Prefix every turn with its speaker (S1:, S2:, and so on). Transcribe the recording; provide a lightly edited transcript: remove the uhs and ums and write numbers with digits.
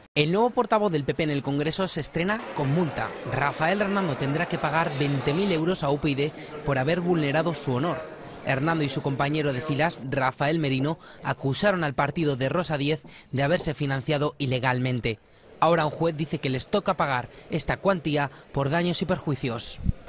S1: El nuevo portavoz del PP en el Congreso se estrena con multa. Rafael Hernando tendrá que pagar 20.000 euros a UPyD por haber vulnerado su honor. Hernando y su compañero de filas, Rafael Merino, acusaron al partido de Rosa Díez de haberse financiado ilegalmente. Ahora un juez dice que les toca pagar esta cuantía por daños y perjuicios.